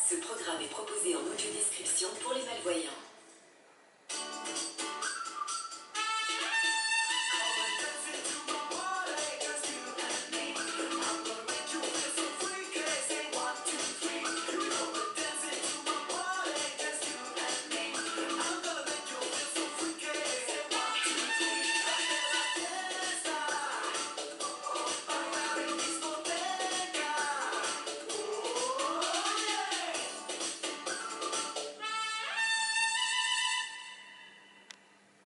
Ce programme est proposé en audio description pour les malvoyants.